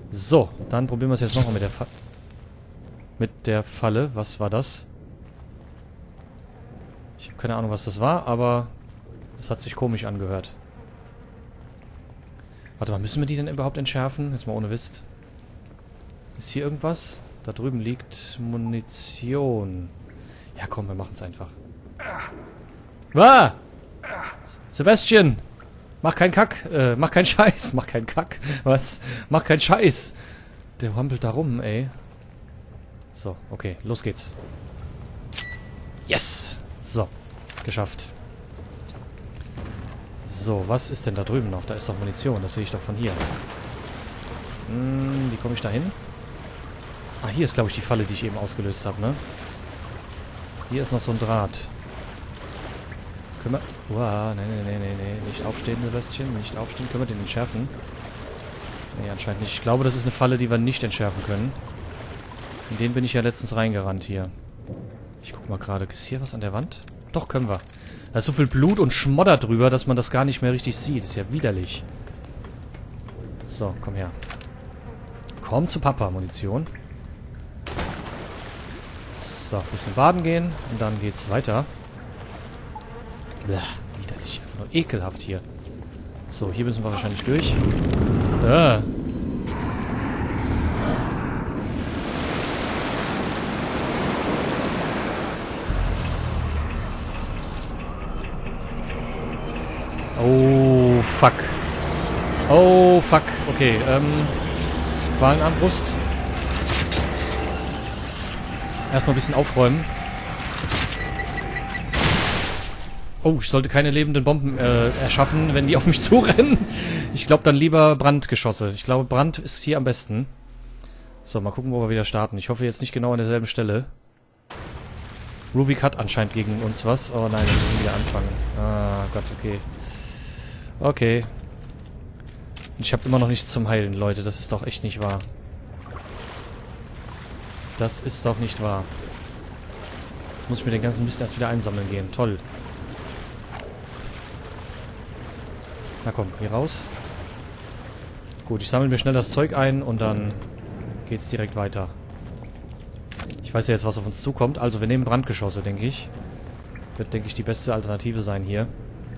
So, dann probieren wir es jetzt nochmal mit der Falle. Was war das? Ich habe keine Ahnung, was das war, aber das hat sich komisch angehört. Warte mal, müssen wir die denn überhaupt entschärfen? Jetzt mal ohne Wist. Ist hier irgendwas? Da drüben liegt Munition. Ja, komm, wir machen es einfach. Ah! Sebastian! Mach keinen Kack. Mach keinen Scheiß. Mach keinen Kack. Was? Mach keinen Scheiß. Der hampelt da rum, ey. So, okay, los geht's. Yes! So, geschafft. So, was ist denn da drüben noch? Da ist doch Munition, das sehe ich doch von hier. Wie komme ich da hin? Ah, hier ist, glaube ich, die Falle, die ich eben ausgelöst habe, ne? Hier ist noch so ein Draht. Können wir... Uah, nee. Nicht aufstehen, Sebastian. Nicht aufstehen. Können wir den entschärfen? Nee, anscheinend nicht. Ich glaube, das ist eine Falle, die wir nicht entschärfen können. In den bin ich ja letztens reingerannt hier. Ich guck mal gerade. Ist hier was an der Wand? Doch, können wir. Da ist so viel Blut und Schmodder drüber, dass man das gar nicht mehr richtig sieht. Ist ja widerlich. So, komm her. Komm zu Papa, Munition. So, ein bisschen baden gehen und dann geht's weiter. Blah, widerlich. Einfach nur ekelhaft hier. So, hier müssen wir wahrscheinlich durch. Oh, fuck. Oh, fuck. Okay, Qualenarmbrust. Erstmal ein bisschen aufräumen. Oh, ich sollte keine lebenden Bomben erschaffen, wenn die auf mich zurennen. Ich glaube dann lieber Brandgeschosse. Ich glaube, Brand ist hier am besten. So, mal gucken, wo wir wieder starten. Ich hoffe jetzt nicht genau an derselben Stelle. Rubik hat anscheinend gegen uns was. Oh nein, wir müssen wieder anfangen. Ah Gott, okay. Okay. Ich habe immer noch nichts zum Heilen, Leute. Das ist doch echt nicht wahr. Das ist doch nicht wahr. Jetzt muss ich mir den ganzen Mist erst wieder einsammeln gehen. Toll. Na komm, hier raus. Gut, ich sammle mir schnell das Zeug ein und dann geht's direkt weiter. Ich weiß ja jetzt, was auf uns zukommt. Also, wir nehmen Brandgeschosse, denke ich. Wird, denke ich, die beste Alternative sein hier.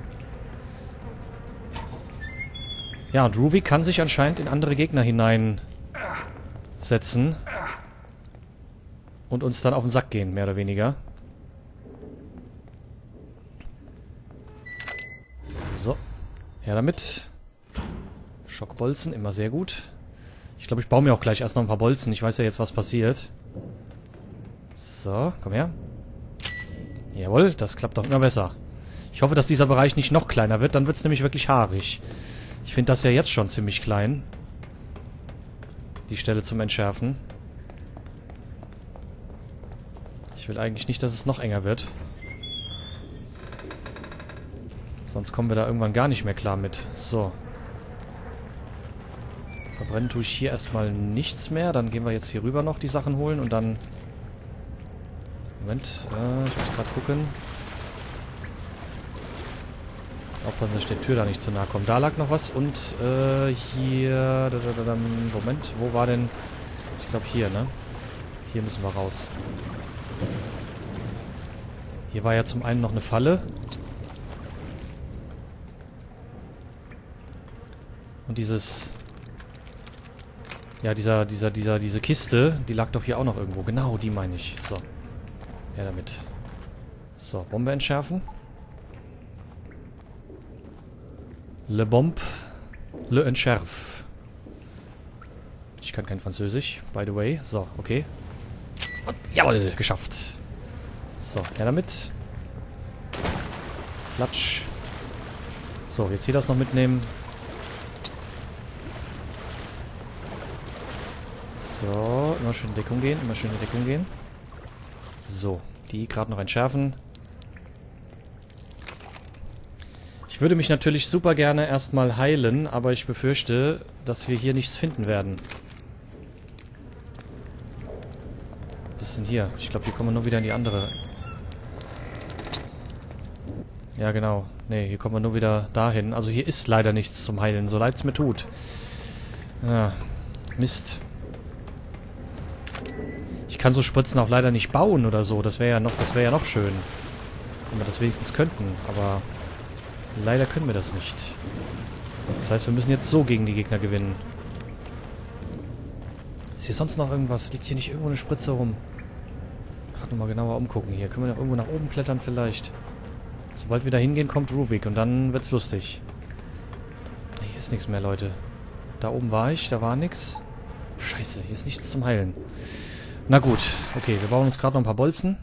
Ja, und Ruvik kann sich anscheinend in andere Gegner hineinsetzen. Und uns dann auf den Sack gehen, mehr oder weniger. So. Her damit. Schockbolzen, immer sehr gut. Ich glaube, ich baue mir auch gleich erst noch ein paar Bolzen. Ich weiß ja jetzt, was passiert. So, komm her. Jawohl, das klappt doch immer besser. Ich hoffe, dass dieser Bereich nicht noch kleiner wird. Dann wird es nämlich wirklich haarig. Ich finde das ja jetzt schon ziemlich klein. Die Stelle zum Entschärfen. Ich will eigentlich nicht, dass es noch enger wird. Sonst kommen wir da irgendwann gar nicht mehr klar mit. So. Verbrennen tue ich hier erstmal nichts mehr. Dann gehen wir jetzt hier rüber noch die Sachen holen und dann... Moment, ich muss gerade gucken. Aufpassen, dass ich der Tür da nicht zu nahe komme. Da lag noch was und hier... Moment, wo war denn... Ich glaube hier, ne? Hier müssen wir raus. Hier war ja zum einen noch eine Falle. Und dieses... Ja, diese Kiste, die lag doch hier auch noch irgendwo. Genau, die meine ich. So. Ja, damit. So, Bombe entschärfen. Le Bombe. Le Entschärf. Ich kann kein Französisch, by the way. So, okay. Und, jawohl, geschafft. So, ja damit. Flatsch. So, jetzt hier das noch mitnehmen. So, immer schön in Deckung gehen, immer schön in Deckung gehen. So, die gerade noch entschärfen. Ich würde mich natürlich super gerne erstmal heilen, aber ich befürchte, dass wir hier nichts finden werden. Was ist denn hier? Ich glaube, hier kommen wir nur wieder in die andere. Ja, genau. Ne, hier kommen wir nur wieder dahin. Also hier ist leider nichts zum Heilen, so leid es mir tut. Ja. Mist. Ich kann so Spritzen auch leider nicht bauen oder so. Das wäre ja noch schön. Wenn wir das wenigstens könnten. Aber leider können wir das nicht. Das heißt, wir müssen jetzt so gegen die Gegner gewinnen. Ist hier sonst noch irgendwas? Liegt hier nicht irgendwo eine Spritze rum? Gerade nochmal genauer umgucken hier. Können wir noch irgendwo nach oben klettern vielleicht? Sobald wir da hingehen, kommt Ruvik und dann wird's lustig. Hier ist nichts mehr, Leute. Da oben war ich, da war nichts. Scheiße, hier ist nichts zum Heilen. Na gut, okay, wir bauen uns gerade noch ein paar Bolzen.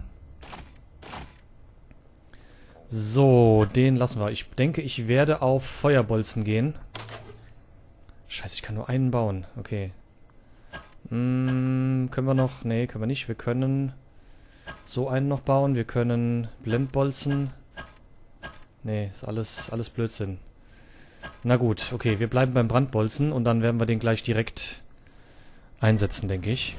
So, den lassen wir. Ich denke, ich werde auf Feuerbolzen gehen. Scheiße, ich kann nur einen bauen. Okay. Können wir noch? Nee, können wir nicht. Wir können so einen noch bauen. Wir können Blendbolzen. Nee, ist alles Blödsinn. Na gut, okay, wir bleiben beim Brandbolzen und dann werden wir den gleich direkt einsetzen, denke ich.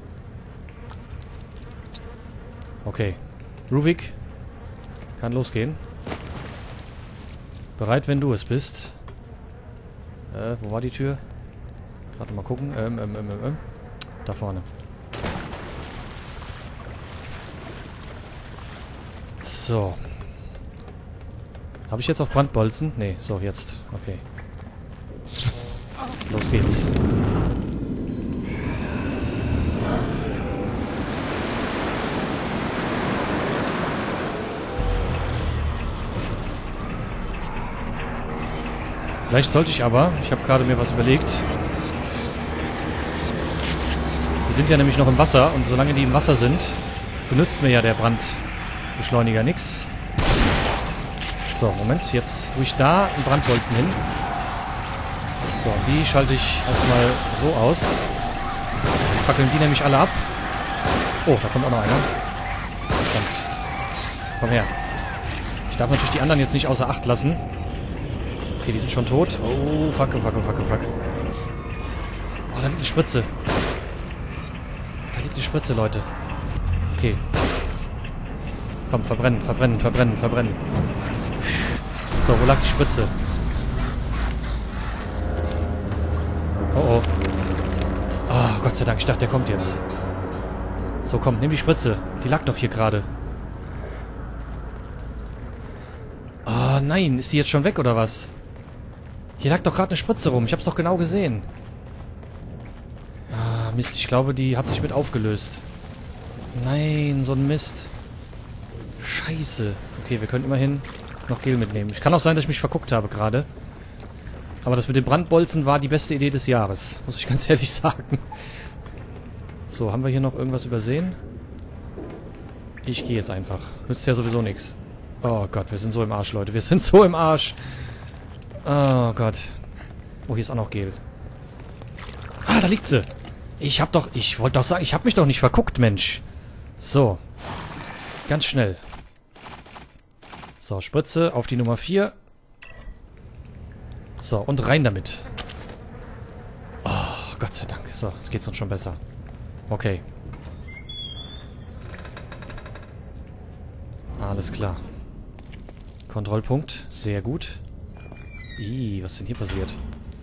Okay. Ruvik. Kann losgehen. Bereit, wenn du es bist. Wo war die Tür? Gerade mal gucken. Da vorne. So. Habe ich jetzt auf Brandbolzen? Nee, so, jetzt. Okay. Los geht's. Vielleicht sollte ich aber, ich habe gerade mir was überlegt. Die sind ja nämlich noch im Wasser und solange die im Wasser sind, benutzt mir ja der Brandbeschleuniger nichts. So, Moment, jetzt tue ich da ein Brandbolzen hin. So, die schalte ich erstmal so aus. Die fackeln die nämlich alle ab. Oh, da kommt auch noch einer. Verdammt. Komm her. Ich darf natürlich die anderen jetzt nicht außer Acht lassen. Okay, die sind schon tot. Oh, fuck. Oh, da liegt die Spritze. Da liegt die Spritze, Leute. Okay. Komm, verbrennen. So, wo lag die Spritze? Oh. Oh, Gott sei Dank. Ich dachte, der kommt jetzt. So, komm, nimm die Spritze. Die lag doch hier gerade. Oh, nein. Ist die jetzt schon weg, oder was? Hier lag doch gerade eine Spritze rum. Ich hab's doch genau gesehen. Ah, Mist. Ich glaube, die hat sich mit aufgelöst. Nein, so ein Mist. Scheiße. Okay, wir können immerhin noch Gel mitnehmen. Es kann auch sein, dass ich mich verguckt habe gerade. Aber das mit dem Brandbolzen war die beste Idee des Jahres. Muss ich ganz ehrlich sagen. So, haben wir hier noch irgendwas übersehen? Ich gehe jetzt einfach. Nützt ja sowieso nichts. Oh Gott, wir sind so im Arsch, Leute. Wir sind so im Arsch. Oh Gott. Oh, hier ist auch noch Gel. Ah, da liegt sie. Ich wollte doch sagen, ich habe mich doch nicht verguckt, Mensch. So. Ganz schnell. So, Spritze auf die Nummer 4. So, und rein damit. Oh, Gott sei Dank. So, jetzt geht's uns schon besser. Okay. Alles klar. Kontrollpunkt. Sehr gut. Was ist denn hier passiert?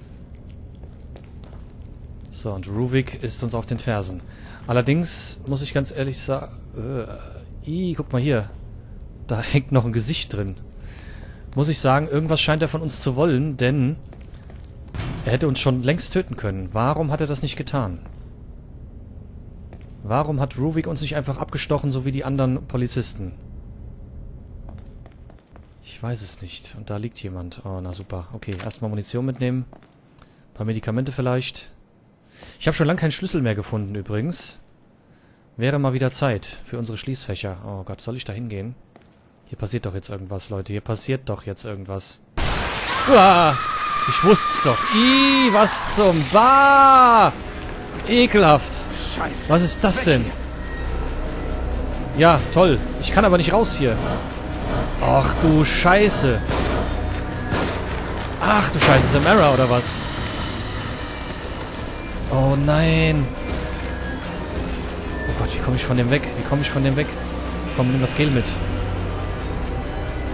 So, und Ruvik ist uns auf den Fersen. Allerdings muss ich ganz ehrlich sagen... guck mal hier. Da hängt noch ein Gesicht drin. Muss ich sagen, irgendwas scheint er von uns zu wollen, denn er hätte uns schon längst töten können. Warum hat er das nicht getan? Warum hat Ruvik uns nicht einfach abgestochen, so wie die anderen Polizisten? Ich weiß es nicht. Und da liegt jemand. Oh, na super. Okay, erstmal Munition mitnehmen. Ein paar Medikamente vielleicht. Ich habe schon lange keinen Schlüssel mehr gefunden, übrigens. Wäre mal wieder Zeit für unsere Schließfächer. Oh Gott, soll ich da hingehen? Hier passiert doch jetzt irgendwas, Leute. Hier passiert doch jetzt irgendwas. Uah, ich wusste es doch. Was zum... Bah! Ekelhaft. Scheiße. Was ist das denn? Ja, toll. Ich kann aber nicht raus hier. Ach du Scheiße. Ach du Scheiße, Samara oder was? Oh nein. Oh Gott, wie komme ich von dem weg? Komm, nimm das Gel mit.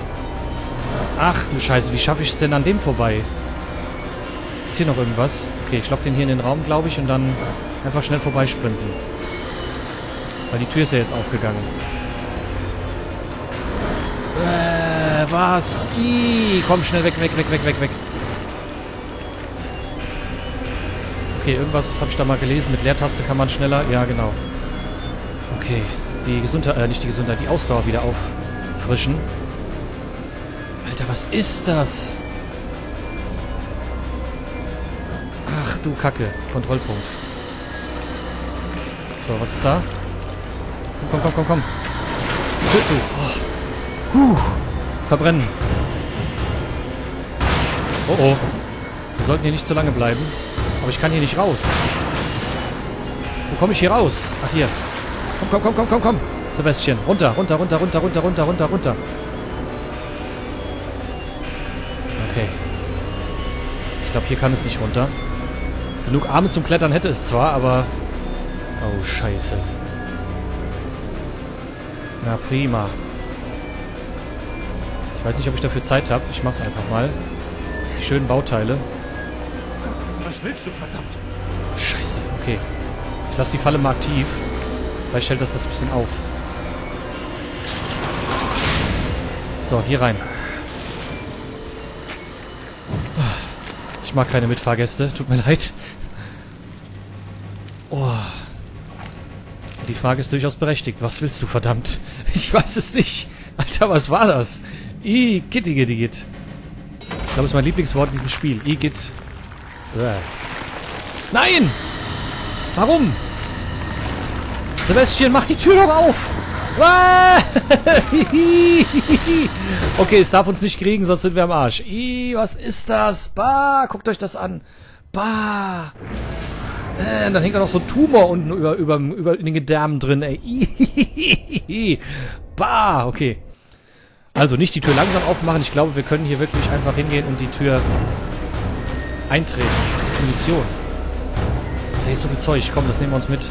Ach du Scheiße, wie schaffe ich es denn an dem vorbei? Ist hier noch irgendwas? Okay, Okay, ich lock den hier in den Raum, glaube ich, und dann einfach schnell vorbeisprinten. Weil die Tür ist ja jetzt aufgegangen. Was? Komm, schnell weg, weg, weg, weg, weg, weg. Okay, irgendwas habe ich da mal gelesen. Mit Leertaste kann man schneller... Ja, genau. Okay, die Gesundheit... nicht die Gesundheit, die Ausdauer wieder auffrischen. Alter, was ist das? Ach du Kacke. Kontrollpunkt. So, was ist da? Komm, komm, komm, komm. Tür zu. Verbrennen. Oh oh. Wir sollten hier nicht zu lange bleiben. Aber ich kann hier nicht raus. Wo komme ich hier raus? Ach, hier. Komm, komm, komm, komm, komm, komm. Sebastian, runter, runter, runter, runter, runter, runter, runter, runter. Okay. Ich glaube, hier kann es nicht runter. Genug Arme zum Klettern hätte es zwar, aber... Oh, scheiße. Na, prima. Ich weiß nicht, ob ich dafür Zeit habe. Ich mach's einfach mal. Die schönen Bauteile. Was willst du, verdammt? Scheiße, okay. Ich lasse die Falle mal aktiv. Vielleicht hält das ein bisschen auf. So, hier rein. Ich mag keine Mitfahrgäste. Tut mir leid. Oh. Die Frage ist durchaus berechtigt. Was willst du, verdammt? Ich weiß es nicht. Alter, was war das? Gitti. Ich glaube, das ist mein Lieblingswort in diesem Spiel. Git. Nein! Warum? Sebastian, mach die Tür doch auf! Okay, es darf uns nicht kriegen, sonst sind wir am Arsch. Was ist das? Bah, guckt euch das an. Bah. Dann hängt da noch so ein Tumor unten über in den Gedärmen drin, ey. Bah, okay. Also nicht die Tür langsam aufmachen. Ich glaube, wir können hier wirklich einfach hingehen und die Tür eintreten. Ach, das ist Munition. Da ist so viel Zeug. Komm, das nehmen wir uns mit.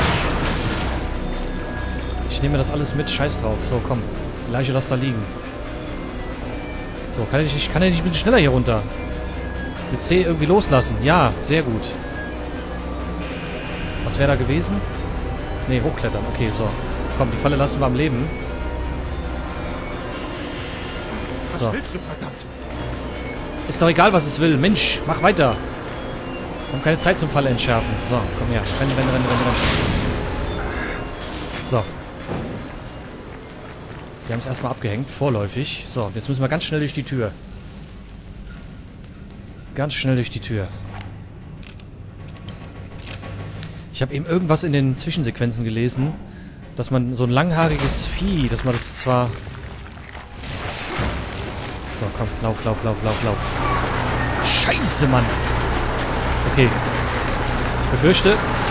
Ich nehme mir das alles mit. Scheiß drauf. So, komm. Die Leiche lass da liegen. So, kann ich nicht ein bisschen schneller hier runter? Mit C irgendwie loslassen. Ja, sehr gut. Was wäre da gewesen? Ne, hochklettern. Okay, so. Komm, die Falle lassen wir am Leben. So. Was willst du, verdammt? Ist doch egal, was es will. Mensch, mach weiter. Wir haben keine Zeit zum Falle entschärfen. So, komm her. Renn. So. Wir haben es erstmal abgehängt, vorläufig. So, jetzt müssen wir ganz schnell durch die Tür. Ganz schnell durch die Tür. Ich habe eben irgendwas in den Zwischensequenzen gelesen, dass man so ein langhaariges Vieh, dass man das zwar... So, komm, lauf. Scheiße, Mann! Okay. Ich befürchte,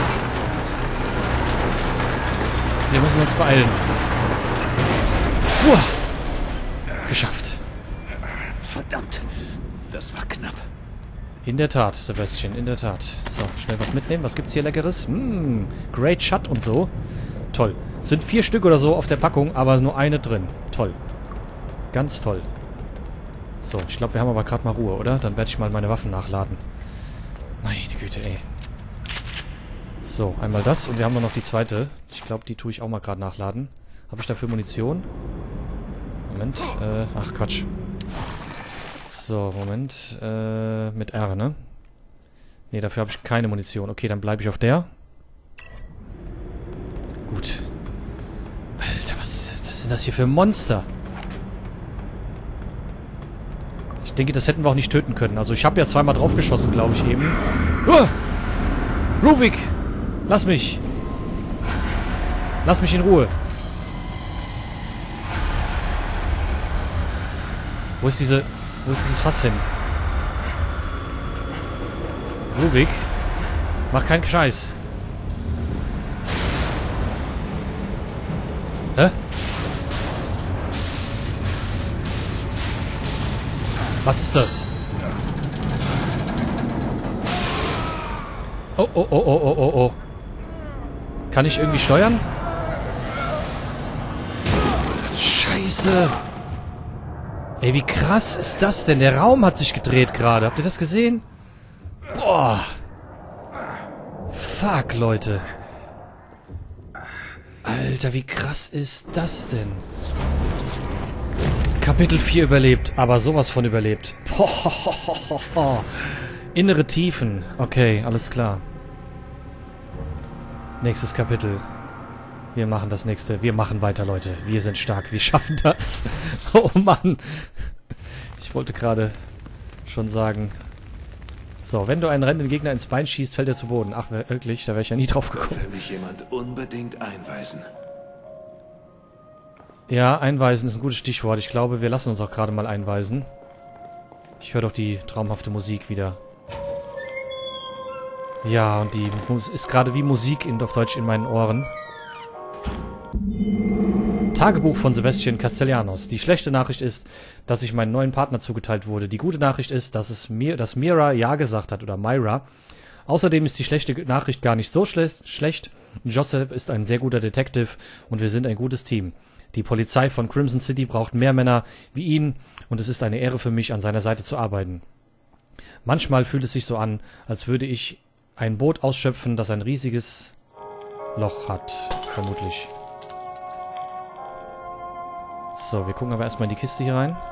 wir müssen uns beeilen. Geschafft. Verdammt. Das war knapp. In der Tat, Sebastian, in der Tat. So, schnell was mitnehmen. Was gibt's hier Leckeres? Great Shot und so. Toll. Es sind 4 Stück oder so auf der Packung, aber nur eine drin. Toll. Ganz toll. So, ich glaube, wir haben aber gerade mal Ruhe, oder? Dann werde ich mal meine Waffen nachladen. Meine Güte, ey. So, einmal das und wir haben noch die zweite. Ich glaube, die tue ich auch mal gerade nachladen. Habe ich dafür Munition? Moment, ach Quatsch. So, Moment, mit R, ne? Ne, dafür habe ich keine Munition. Okay, dann bleibe ich auf der. Gut. Alter, was sind das hier für Monster? Ich denke, das hätten wir auch nicht töten können. Also ich habe ja zweimal draufgeschossen, glaube ich, eben. Ruvik! Lass mich! Lass mich in Ruhe! Wo ist dieses Fass hin? Ruvik, mach keinen Scheiß. Hä? Was ist das? Oh. Kann ich irgendwie steuern? Scheiße! Ey, wie krass ist das denn? Der Raum hat sich gedreht gerade. Habt ihr das gesehen? Boah. Fuck, Leute. Alter, wie krass ist das denn? Kapitel 4 überlebt, aber sowas von überlebt. Boah. Innere Tiefen. Okay, alles klar. Nächstes Kapitel. Wir machen das nächste. Wir machen weiter, Leute. Wir sind stark. Wir schaffen das. Oh Mann. Ich wollte gerade schon sagen... So, wenn du einen rennenden Gegner ins Bein schießt, fällt er zu Boden. Ach, wirklich? Da wäre ich ja nie drauf gekommen. Will mich jemand unbedingt einweisen. Ja, einweisen ist ein gutes Stichwort. Ich glaube, wir lassen uns auch gerade mal einweisen. Ich höre doch die traumhafte Musik wieder. Ja, und die ist gerade wie Musik auf Deutsch in meinen Ohren. Tagebuch von Sebastian Castellanos. Die schlechte Nachricht ist, dass ich meinen neuen Partner zugeteilt wurde. Die gute Nachricht ist, dass Mira ja gesagt hat, oder Myra. Außerdem ist die schlechte Nachricht gar nicht so schlecht. Joseph ist ein sehr guter Detective und wir sind ein gutes Team. Die Polizei von Crimson City braucht mehr Männer wie ihn und es ist eine Ehre für mich, an seiner Seite zu arbeiten. Manchmal fühlt es sich so an, als würde ich ein Boot ausschöpfen, das ein riesiges Loch hat, vermutlich. So, wir gucken aber erstmal in die Kiste hier rein.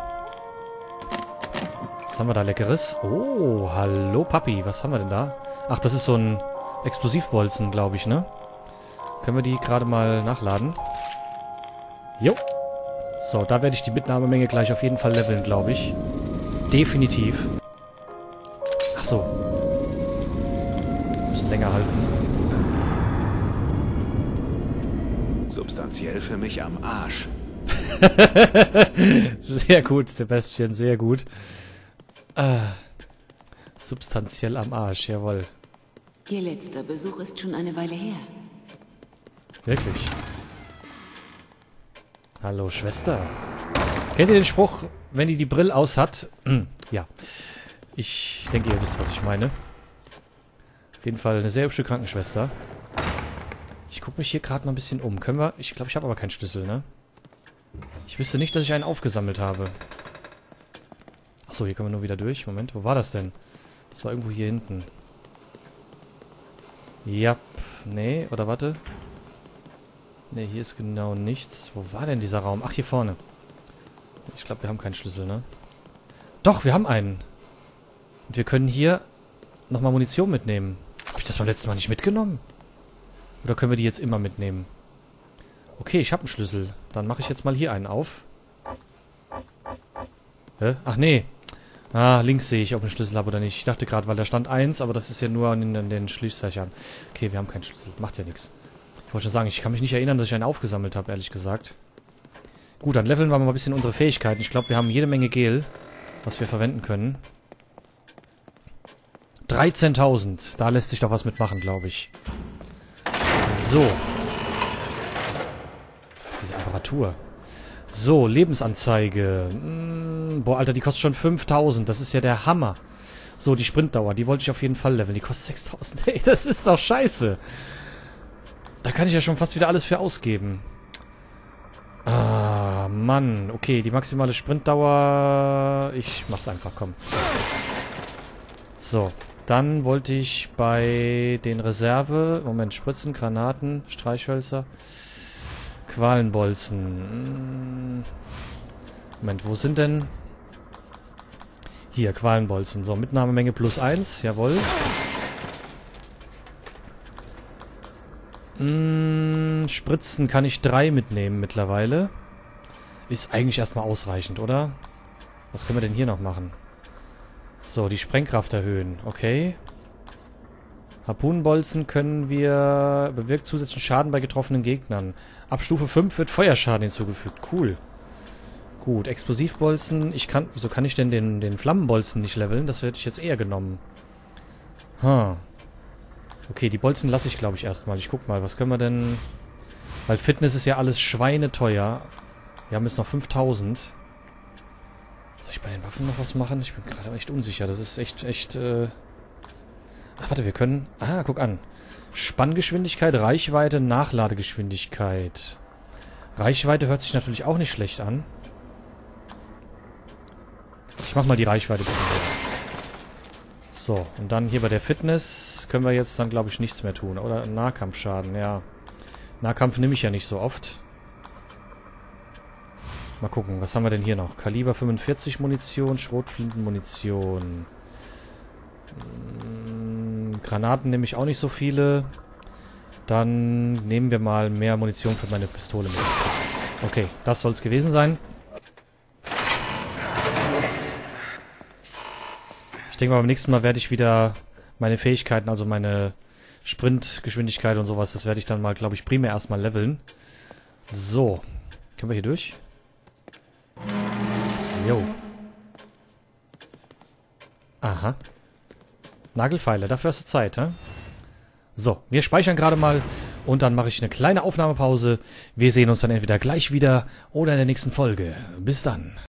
Was haben wir da Leckeres? Oh, hallo Papi, was haben wir denn da? Ach, das ist so ein Explosivbolzen, glaube ich, ne? Können wir die gerade mal nachladen? Jo. So, da werde ich die Mitnahmemenge gleich auf jeden Fall leveln, glaube ich. Definitiv. Ach so. Müssen länger halten. Substanziell für mich am Arsch. Sehr gut, Sebastian, sehr gut. Substanziell am Arsch, jawohl. Ihr letzter Besuch ist schon eine Weile her. Wirklich. Hallo, Schwester. Kennt ihr den Spruch, wenn die Brille aus hat? Ja. Ich denke, ihr wisst, was ich meine. Auf jeden Fall eine sehr hübsche Krankenschwester. Ich gucke mich hier gerade mal ein bisschen um. Können wir... Ich glaube, ich habe aber keinen Schlüssel, ne? Ich wüsste nicht, dass ich einen aufgesammelt habe. Achso, hier können wir nur wieder durch. Moment, wo war das denn? Das war irgendwo hier hinten. Ja, nee, oder warte. Nee, hier ist genau nichts. Wo war denn dieser Raum? Ach, hier vorne. Ich glaube, wir haben keinen Schlüssel, ne? Doch, wir haben einen. Und wir können hier nochmal Munition mitnehmen. Habe ich das beim letzten Mal nicht mitgenommen? Oder können wir die jetzt immer mitnehmen? Okay, ich habe einen Schlüssel. Dann mache ich jetzt mal hier einen auf. Hä? Ach, nee. Ah, links sehe ich, ob ich einen Schlüssel habe oder nicht. Ich dachte gerade, weil da stand 1, aber das ist ja nur in den Schließfächern. Okay, wir haben keinen Schlüssel. Macht ja nichts. Ich wollte schon sagen, ich kann mich nicht erinnern, dass ich einen aufgesammelt habe, ehrlich gesagt. Gut, dann leveln wir mal ein bisschen unsere Fähigkeiten. Ich glaube, wir haben jede Menge Gel, was wir verwenden können. 13.000. Da lässt sich doch was mitmachen, glaube ich. So. Diese Apparatur. So, Lebensanzeige. Boah, Alter, die kostet schon 5.000. Das ist ja der Hammer. So, die Sprintdauer, die wollte ich auf jeden Fall leveln. Die kostet 6.000. Ey, das ist doch scheiße. Da kann ich ja schon fast wieder alles für ausgeben. Ah, Mann. Okay, die maximale Sprintdauer... Ich mach's einfach, komm. So, dann wollte ich bei den Reserve... Moment, Spritzen, Granaten, Streichhölzer... Qualenbolzen. Moment, wo sind denn... Hier, Qualenbolzen. So, Mitnahmemenge +1, jawohl. Spritzen kann ich 3 mitnehmen mittlerweile. Ist eigentlich erstmal ausreichend, oder? Was können wir denn hier noch machen? So, die Sprengkraft erhöhen. Okay. Harpunenbolzen können wir... Bewirkt zusätzlichen Schaden bei getroffenen Gegnern. Ab Stufe 5 wird Feuerschaden hinzugefügt. Cool. Gut, Explosivbolzen. Wieso kann ich denn den Flammenbolzen nicht leveln? Das hätte ich jetzt eher genommen. Okay, die Bolzen lasse ich, glaube ich, erstmal. Ich guck mal, was können wir denn... Weil Fitness ist ja alles schweineteuer. Wir haben jetzt noch 5.000. Soll ich bei den Waffen noch was machen? Ich bin gerade echt unsicher. Das ist echt... Ach, warte, wir können... Ah, guck an. Spanngeschwindigkeit, Reichweite, Nachladegeschwindigkeit. Reichweite hört sich natürlich auch nicht schlecht an. Ich mach mal die Reichweite ein bisschen höher. So, und dann hier bei der Fitness können wir jetzt dann, glaube ich, nichts mehr tun. Oder Nahkampfschaden, ja. Nahkampf nehme ich ja nicht so oft. Mal gucken, was haben wir denn hier noch? Kaliber 45 Munition, Schrotflintenmunition. Granaten nehme ich auch nicht so viele. Dann nehmen wir mal mehr Munition für meine Pistole mit. Okay, das soll es gewesen sein. Ich denke mal, beim nächsten Mal werde ich wieder meine Fähigkeiten, also meine Sprintgeschwindigkeit und sowas, das werde ich dann mal, glaube ich, primär erstmal leveln. So. Können wir hier durch? Jo. Aha. Nagelfeile, dafür hast du Zeit, hä? So, wir speichern gerade mal und dann mache ich eine kleine Aufnahmepause. Wir sehen uns dann entweder gleich wieder oder in der nächsten Folge. Bis dann.